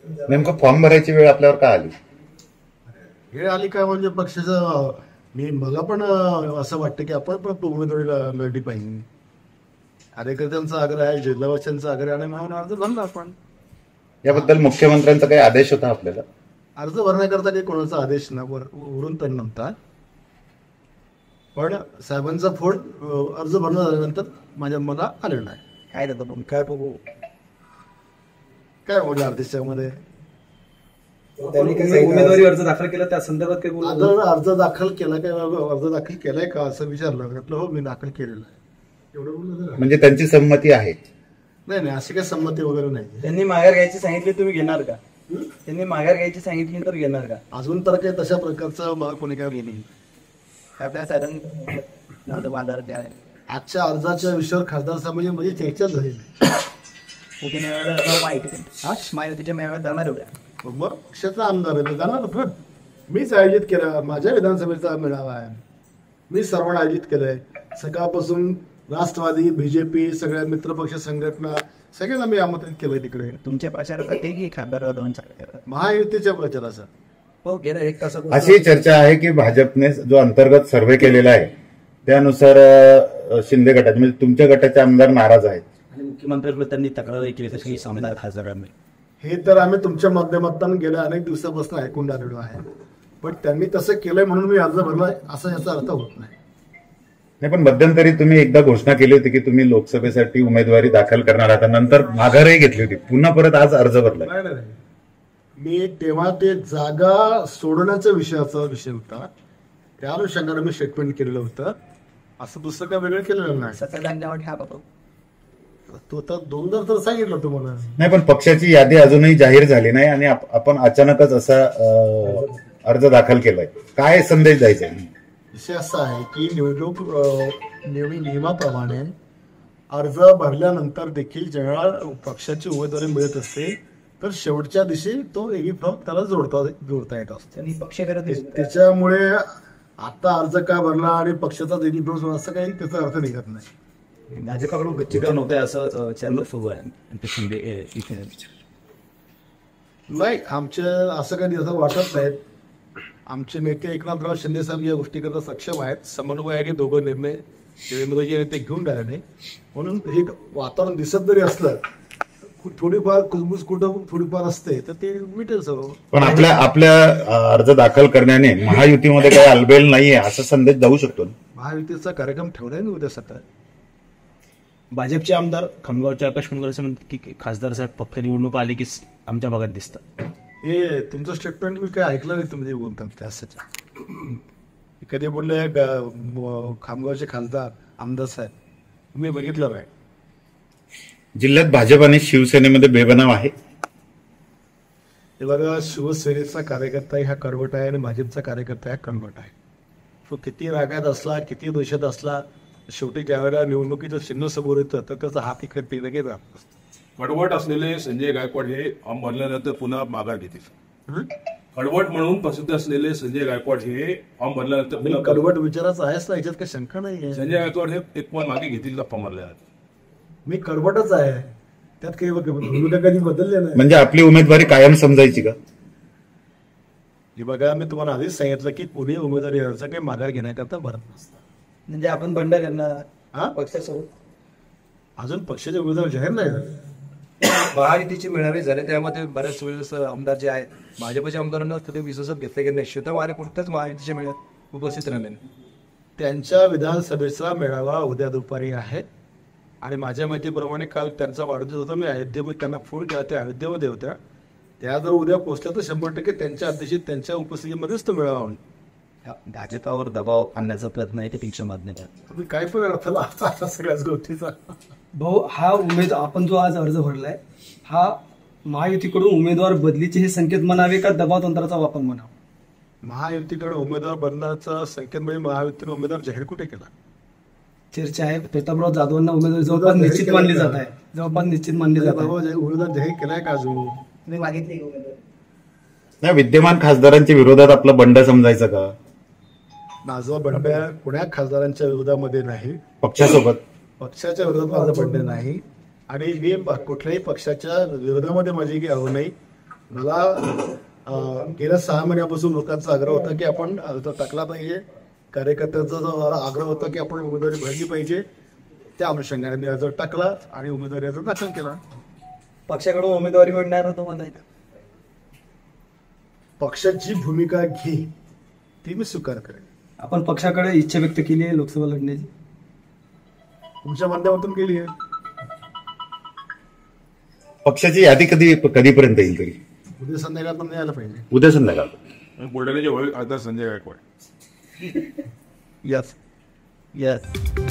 नेमकं फॉर्म भरायची वेळ आपल्यावर का आली? वेळ आली काय म्हणजे पक्षाचं मला पण असं वाटतं की आपण पण उमेदवारी लढली पाहिजे. कार्यकर्त्यांचा आग्रह आहे, जिल्हावाशांचा आग्रह आणि म्हणून अर्ज भरला आपण. याबद्दल मुख्यमंत्र्यांचा काही आदेश होता आपल्याला? अर्ज भरण्याकरता काही कोणाचा आदेश ना वरून तर नव्हता, पण साहेबांचा फोन अर्ज भरणं झाल्यानंतर माझ्या मला आलेला आहे. काय देतो पण काय बघू काय बोलणार त्याच्यामध्ये. त्यांनी काही उमेदवारी अर्ज दाखल केला त्या संदर्भात काही बोललं? अर्ज दाखल केला काय, अर्ज दाखल केलाय का असं विचारलं. म्हटलं हो मी दाखल केलेला आहे, एवढं बोललं. म्हणजे त्यांची संमती आहे? नाही अशी काही संमती वगैरे नाही. त्यांनी माघार घ्यायची सांगितली, तुम्ही घेणार का? त्यांनी माघार घ्यायची सांगितली तर घेणार का? अजून तर काही तशा प्रकारचं मला कोणी काय घेणे. आजच्या अर्जाच्या विषयावर खासदार साहेब म्हणजे चर्चा झालेली. मग पक्षाचा आमदार आहे जाणार पण मीच आयोजित केला. माझ्या विधानसभेचा मेळावा आहे, मी सर्वांना आयोजित केलंय. सकाळपासून राष्ट्रवादी, बीजेपी, सगळ्या मित्रपक्ष संघटना सगळ्यांना मी आमंत्रित केलंय तिकडे. तुमच्या प्रचारासाठी खासदार महायुतीच्या प्रचाराचा हो गेलं एक तास. अशी चर्चा आहे की भाजपने जो अंतर्गत सर्व्हे केलेला आहे त्यानुसार शिंदे गटाचे म्हणजे तुमच्या गटाचे आमदार नाराज आहेत आणि मुख्यमंत्र्यांकडे त्यांनी तक्रार केली तशी सामना खासदारांनी. हे तर आम्ही तुमच्या माध्यमातून गेल्या अनेक दिवसापासून ऐकून आलेलो आहे, पण त्यांनी तसं केलंय म्हणून मी अर्ज भरलाय असं याचा अर्थ होत नाही. पण मध्यंतरी तुम्ही एकदा घोषणा केली होती की तुम्ही लोकसभेसाठी उमेदवारी दाखल करणार आहात, नंतर माघारही घेतली होती, पुन्हा परत आज अर्ज भरला. नाही मी तेव्हा ते जागा सोडण्याचा विषय होता, त्या अनुषंगाने मी स्टेटमेंट केलेलं होतं. असं दुसरं काय वेगळं केलेलं नाही. तो तर दोनदा तर सांगितलं तुम्हाला. नाही पण पक्षाची यादी अजूनही जाहीर झाली नाही आणि आपण अचानकच असा अर्ज दाखल केलाय, काय संदेश द्यायचा? विषय असा आहे की निवडणूक नियमाप्रमाणे अर्ज भरल्यानंतर देखील जेव्हा पक्षाची उमेदवारी मिळत असते तर शेवटच्या दिवशी तो एक फॉर्म त्याला जोडता येत असतो. त्याच्यामुळे आता अर्ज का भरला आणि पक्षाचा फॉर्म असं काही त्याचा अर्थ निघत नाही. भाजपाकडून गच्चीकरण होत आहे असं चॅनल सुरू आहे. नाही आमच्या असं काही असं वाटत नाहीत. आमचे नेते एकनाथराव शिंदे साहेब या गोष्टीकरता सक्षम आहेत. समन्वय आहे की दोघं निर्णय देवेंद्रजी ते घेऊन राहिले म्हणून हे वातावरण दिसत जरी असलं थोडीफार कुजबुज कुठं थोडीफार असते तर ते मिटेल सर्व. पण आपल्या अर्ज दाखल करण्याने महायुतीमध्ये काही अलबेल नाहीये असा संदेश जाऊ शकतो. महायुतीचा कार्यक्रम ठेवलाय ना उद्या सकाळ. भाजपचे आमदार खामगावचे आकाश मुनगर असं म्हणतात की खासदार साहेब फक्त निवडणूक आली की आमच्या भागात दिसतात. हे तुमचं स्टेटमेंट मी काय ऐकलं नाही तुम्ही बोलतात त्यासाठी. कधी बोलले खामगावचे खासदार आमदार साहेब तुम्ही बघितलं काय? जिल्ह्यात भाजप आणि शिवसेनेमध्ये बेबनाव आहे. हे बघा शिवसेनेचा कार्यकर्ता हा कडवट आहे आणि भाजपचा कार्यकर्ता हा कणवट आहे. तो किती रागात असला किती दोषात असला शेवटी ज्यावेळेला निवडणुकीचं चिन्ह समोर येतं तर त्याचा हात इकडे लगेच राहत असतो. कडवट असलेले संजय गायकवाड हे फॉर्म भरल्यानंतर पुन्हा माघार घेतील. कडवट म्हणून प्रसिद्ध असलेले संजय गायकवाड हे फॉर्म भरल्यानंतर पुन्हा कडवट विचाराचा आहेच ना, याच्यात काही शंका नाही. संजय गायकवाड हे एक पण मागे घेतील फॉर्म भरल्यानंतर. मी कडवटच आहे, त्यात काही भूमिका कधी बदलले नाही. म्हणजे आपली उमेदवारी कायम समजायची का? बघा मी तुम्हाला आधीच सांगितलं की पुढे उमेदवारी अर्ज काही माघार घेण्याकरता भरत नसतं. म्हणजे आपण बंड करणार पक्षासोबत अजून पक्षाचे उमेदवार जाहीर नाही झाले. महायुतीचे मेळावे झाले त्यामध्ये बऱ्याच वेळेस आमदार जे आहेत भाजपच्या आमदारांना ते विश्वासात घेतले गेले नाही. श्वेतवारे कुठल्याच महायुतीच्या मेळाव्यात उपस्थित राहिले नाही. त्यांच्या विधानसभेचा मेळावा उद्या दुपारी आहे आणि माझ्या माहितीप्रमाणे काल त्यांचा वाढदिवस होता. मी अयोध्येमध्ये त्यांना फोन केला, त्या अयोध्येमध्ये होत्या. त्या जर उद्या पोहोचल्या तर 100% त्यांच्या अध्यक्षित त्यांच्या उपस्थितीमध्येच तो मेळावा होईल. भाजपावर दबाव आणण्याचा प्रयत्न आहे त्यापेक्षा माध्यमात तुम्ही काय पण अर्थ लावता सगळ्याच गोष्टीचा. भाऊ हा आपण जो आज अर्ज भरलाय हा महायुतीकडून उमेदवार बदलीचे हे संकेत म्हणावे का दबाव तंत्राचा वापर म्हणावा? महायुतीकडे उमेदवार बदलण्याचा संकेत म्हणजे महायुतीने उमेदवार जाहीर कुठे केला? चर्चा आहे प्रतापराव जाधवांना उमेदवारी जवळपास निश्चित मानली जात आहे. उमेदवार जाहीर केलाय का अजून? नाही विद्यमान खासदारांच्या विरोधात आपला बंड समजायचं का? माझा बंड कुण्या खासदारांच्या विरोधामध्ये नाही, पक्षासोबत पक्षाच्या विरोधात माझा बंड नाही आणि हे कुठल्याही पक्षाच्या विरोधामध्ये माझी काही हवं नाही. मला गेल्या 6 महिन्यापासून लोकांचा आग्रह होता की आपण अर्ज टाकला पाहिजे, कार्यकर्त्यांचा जो आग्रह होता की आपण उमेदवारी भरली पाहिजे, त्या अनुषंगाने मी अर्ज टाकला आणि उमेदवारी अर्ज दाखल केला. पक्षाकडून उमेदवारी मिळणार तुम्हाला पक्षाची भूमिका घे ती मी स्वीकार करेन. आपण पक्षाकडे इच्छा व्यक्त केली आहे लोकसभा लढण्याची, तुमच्या माध्यमातून केली आहे. पक्षाची यादी कधीपर्यंत येईल तरी? उद्या संध्याकाळ यायला पाहिजे. उद्या संध्याकाळ. बुलढाण्याचे आता संजय गायकवाड. यस.